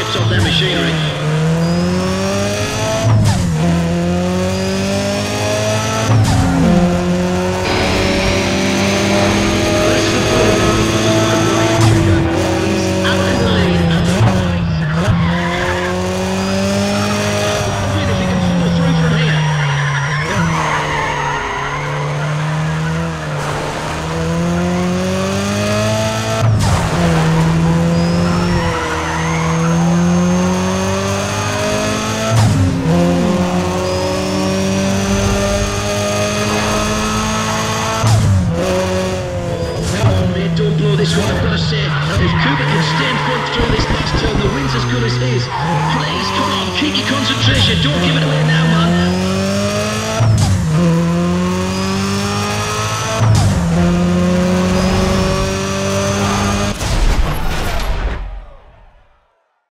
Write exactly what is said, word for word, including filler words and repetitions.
grips on their machinery. This one, I've got to say, if Cooper can stay in front through this last turn, the win's as good as his. Please, come on, keep your concentration, don't give it away now, man.